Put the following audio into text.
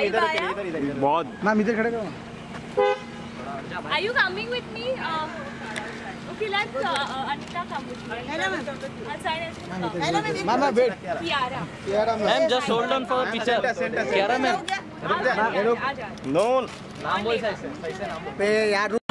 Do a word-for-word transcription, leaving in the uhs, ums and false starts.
इधर इधर इधर बहुत मैम इधर खड़े रहो। Are you coming with me? Uh, okay, let's uh, Anita come with me. Hello, ma'am. I'll sign it. Hello, ma'am. Ma'am wait. Kiara. Kiara ma'am just hold on for picture. Kiara ma'am आ जा। No नाम बोल सही से सही से नाम बोल। पे यार